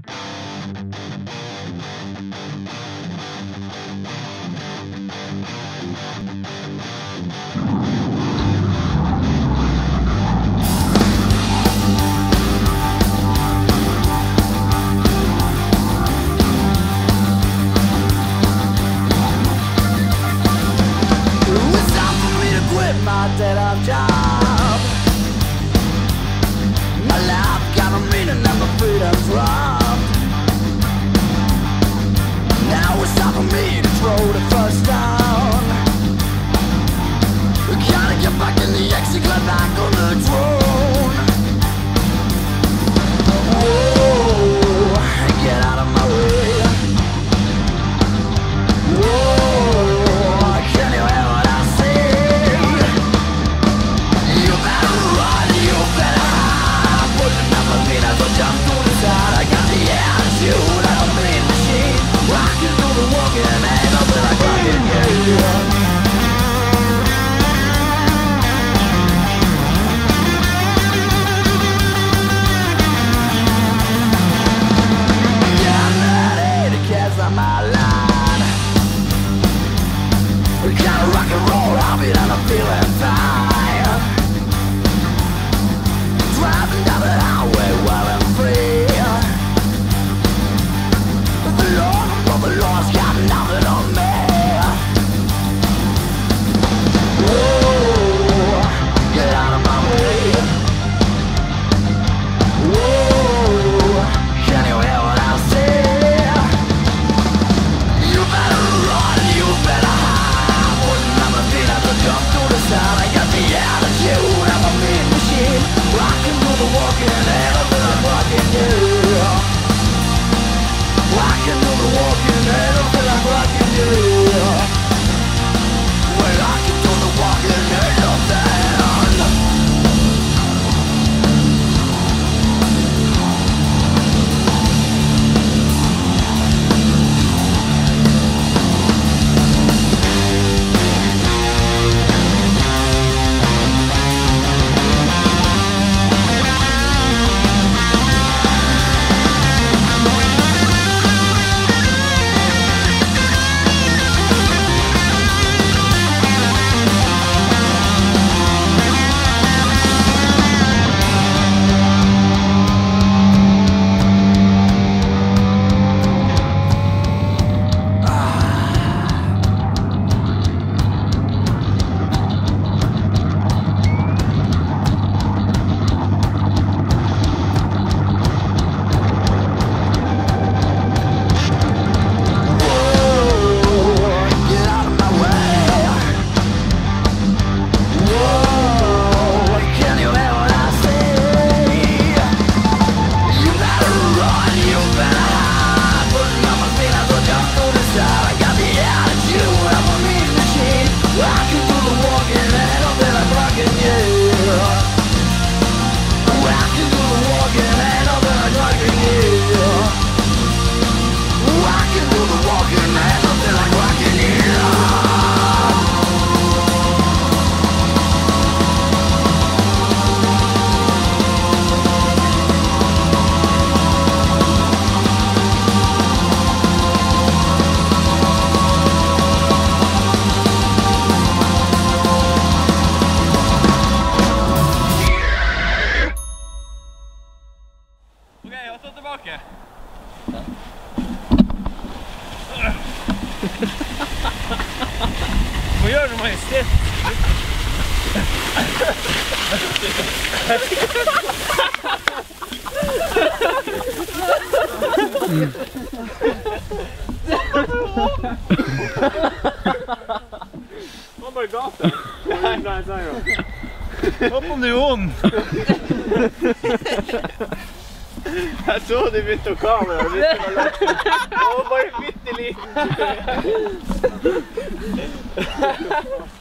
My dead-end job. My life got a meaning and my freedom's robbed. Now it's time for me to throw the first down. Gotta get back in the exit, get back on the throne. Whoa, get out of my way. Whoa, can you hear what I say? Jump through the side, I got the attitude, I'm a mean machine. Rockin' through the walking, ain't nothing like rockin' you. Yeah, I'm ready to catch on my line. We gotta rock and roll, I'll be down, I'm feeling fine. Driving down the highway while I'm free. The Lord's got nothing on me. Whoa, get out of my way. Whoa, can you hear what I say? You better run, you better hide. Putting on my feet as I jump through the side. I got the attitude, I'm a mean machine. Rockin' through the walking, ain't nothing like rockin' you. Rockin' through the walking, ain't nothing like rockin' you. We're rockin' through the walking, ain't nothing. Vad gör du, majestät? Vad var det gatan? Hopp om du är ond! Jag såg det mitt och kameran. Åh, bara pyttelite.